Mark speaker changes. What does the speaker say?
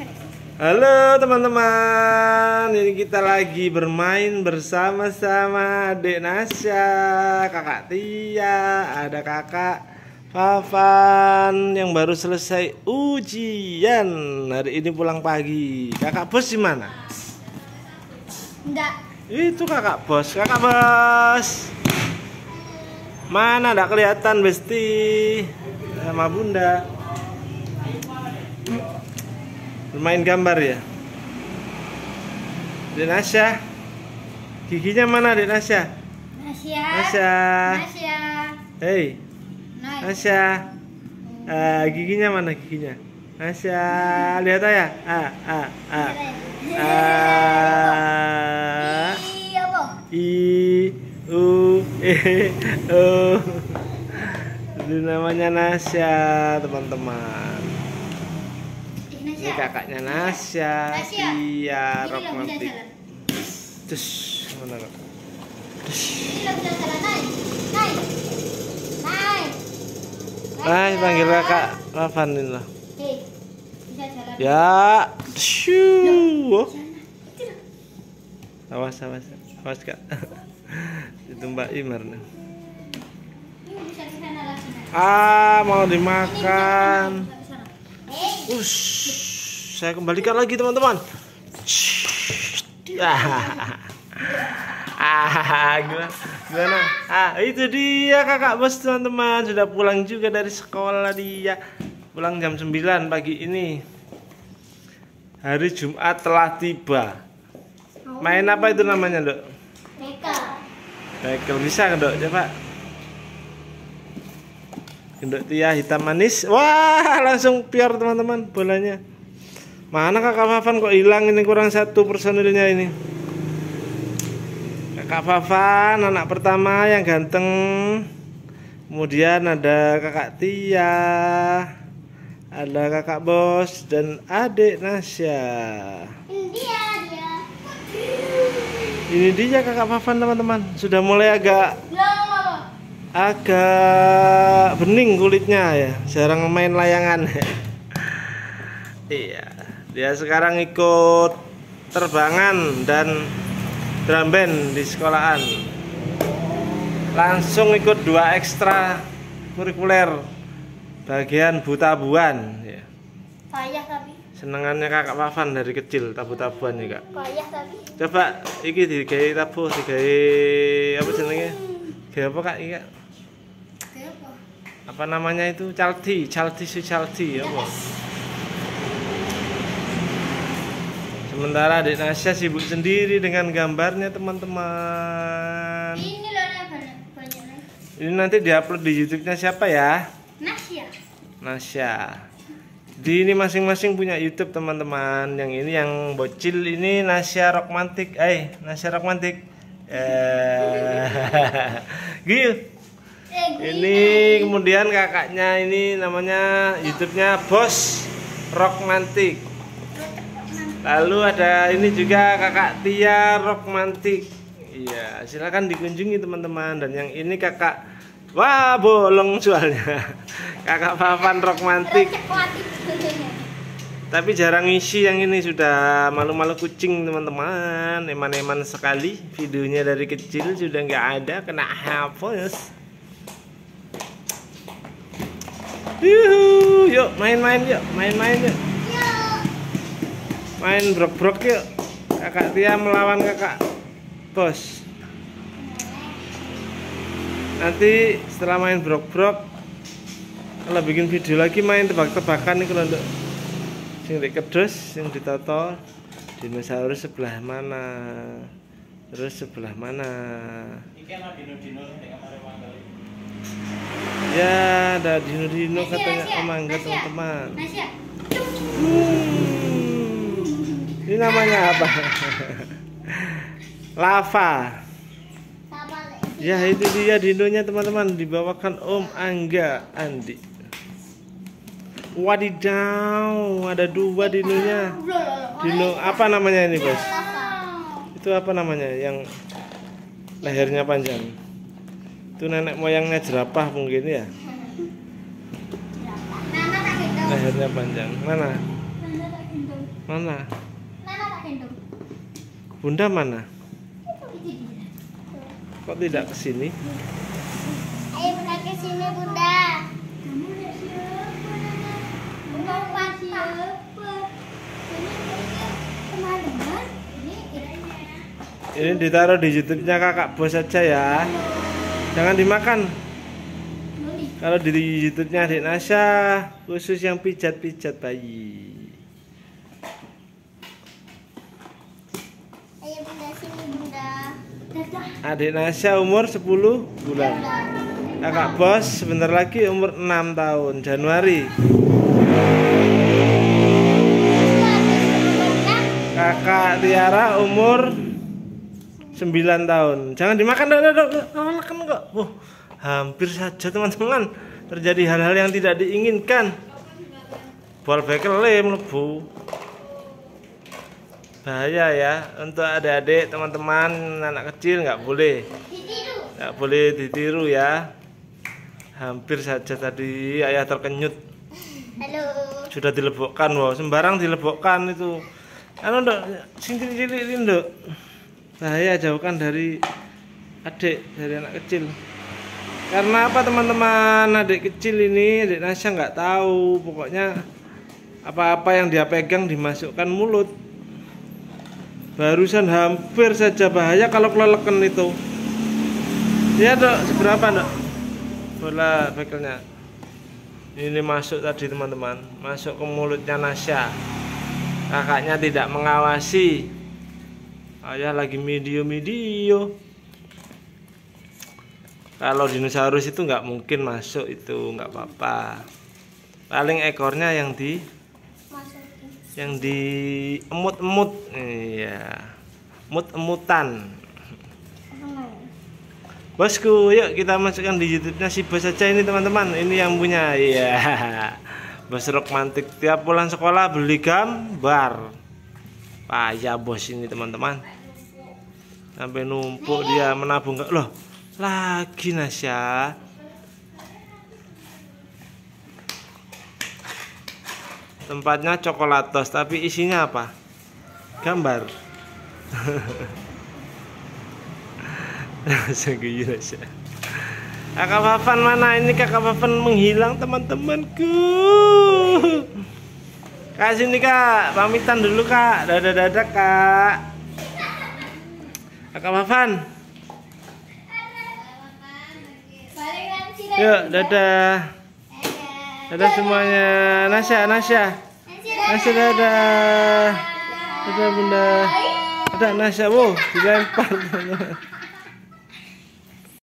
Speaker 1: Halo teman-teman, ini kita lagi bermain bersama-sama adik Nasya, kakak Tia, ada kakak Fafan yang baru selesai ujian. Hari ini pulang pagi. Kakak Bos di mana?
Speaker 2: Enggak.
Speaker 1: Itu kakak Bos. Kakak Bos mana? Enggak kelihatan Besti sama Bunda. Bermain gambar ya. Dek Nasya, giginya mana Dek Nasya? Nasya. Hei Nasya, giginya mana giginya? Nasya, lihat ya. I U E O. Ini namanya Nasya, teman-teman. Ini kakaknya Nasya, Tia, romantik. Terus mana kak? Naik, panggil kakak Fafan ini lah. Ya, shoo. Awas kak. Itu Mbak Imar nih. Mau dimakan. Saya kembalikan lagi teman-teman. Gimana? Itu dia kakak Bos teman-teman, sudah pulang juga dari sekolah dia. Pulang jam 9 pagi ini. Hari Jumat telah tiba. Main apa itu namanya, Dok? Bekel. Bisa kan, Dok? Coba. Gendok Tia hitam manis. Wah, langsung pior teman-teman bolanya. Mana kakak Fafan kok hilang ini, kurang satu personilnya ini. Kakak Fafan anak pertama yang ganteng. Kemudian ada kakak Tia, ada kakak Bos dan adik Nasya. Ini dia kakak Fafan teman-teman. Sudah mulai agak bening kulitnya ya, jarang main layangan. Iya, dia sekarang ikut terbangan dan drum band di sekolahan. Langsung ikut 2 ekstra kurikuler bagian buta-buan ya.
Speaker 2: Payah tapi.
Speaker 1: Senengannya kakak Fafan dari kecil tabu-tabuan ya kak.
Speaker 2: Payah tapi.
Speaker 1: Coba iki digawe tabu, digawe apa jenenge? Gawe apa kak iki kak? Apa namanya itu? Caldi ya bos. Sementara adik Nasya sibuk sendiri dengan gambarnya teman-teman.
Speaker 2: Ini loh banyak.
Speaker 1: Ini nanti diupload di YouTube-nya siapa ya? Nasya. Di ini masing-masing punya YouTube teman-teman. Yang ini yang bocil ini Nasya Romantik. Nasya Romantik. Gitu. Ini kemudian kakaknya ini namanya YouTube-nya Bos Romantik. Lalu ada ini juga kakak Tia Romantik. Iya, silakan dikunjungi teman-teman. Dan yang ini kakak, wah bolong soalnya. Kakak Fafan Romantik. Tapi jarang isi yang ini, sudah malu-malu kucing teman-teman. Eman-eman sekali. Videonya dari kecil sudah nggak ada, kena hapus. Yuk main-main yuk. Main brok-brok yuk. Kakak Tia melawan kakak Bos. Nanti setelah main brok-brok, kalau bikin video lagi main tebak-tebakan nih kalau untuk sing kedus, sing ditoto dinosaurus sebelah mana, terus sebelah mana. Ya, ada dino-dino katanya Amangga teman-teman. Ini namanya apa? Lava. Ya, itu dia dinonya teman-teman, dibawakan Om Angga Andi. Wadidaw, ada 2 dinonya. Dino apa namanya ini, Bos? Itu apa namanya yang lehernya panjang? Itu nenek moyangnya jerapah mungkin ya. Lehernya panjang. Mana? Mana?
Speaker 2: Nana tak gendong.
Speaker 1: Bunda mana?
Speaker 2: Itu dia.
Speaker 1: Kok tidak ke sini?
Speaker 2: Ayo Bunda ke sini Bunda. Kamu lihat siapa? Bunda lihat siapa? Ini teman-teman.
Speaker 1: Ini ditaruh di YouTube-nya Kakak Bos aja ya. Jangan dimakan. Kalau di YouTube-nya Adik Nasya khusus yang pijat-pijat bayi.
Speaker 2: Ayo Bunda sini Bunda. Dadah.
Speaker 1: Adik Nasya umur 10 bulan. Kakak Bos sebentar lagi umur 6 tahun, Januari. Kakak Tiara umur 9 tahun. Jangan dimakan, makan kok. Hampir saja teman-teman terjadi hal-hal yang tidak diinginkan. Bol bekel mlebu. Bahaya ya untuk adik-adik, teman-teman, anak kecil nggak boleh. Nggak boleh ditiru ya. Hampir saja tadi ayah terkenyut.
Speaker 2: Halo.
Speaker 1: Sudah dilebokkan, wow, sembarang dilebokkan itu. Anu nduk, sing cilik ini nduk. Bahaya, jauhkan dari adik, dari anak kecil. Karena apa teman-teman, adik kecil ini, Adik Nasya nggak tahu, pokoknya apa-apa yang dia pegang dimasukkan mulut. Barusan hampir saja bahaya kalau keleleken itu. Ya dok, seberapa dok? Bola bekelnya. Ini masuk tadi teman-teman, masuk ke mulutnya Nasya. Kakaknya tidak mengawasi. Ayah lagi video. Kalau dinosaurus itu nggak mungkin masuk itu, nggak apa-apa. Paling ekornya yang di emut-emut, iya, emut-emutan. Bosku, yuk kita masukkan di YouTube-nya si Bos saja ini teman-teman. Ini yang punya, iya. Bos Romantik tiap pulang sekolah beli gambar. Payah bos ini teman-teman. Sampai numpuk dia menabung loh. Lagi Nasya. Tempatnya coklatos tapi isinya apa? Gambar. Segini Nasya. Kakak Fafan mana? Ini Kakak Fafan menghilang teman-temanku. Kak sini Kak, pamitan dulu Kak. Dadah Kak. Kakak Fafan. Yuk, dadah. Dadah semuanya. Nasya. Nasya dadah. Dadah Bunda. Dadah Nasya, wow, dilempar.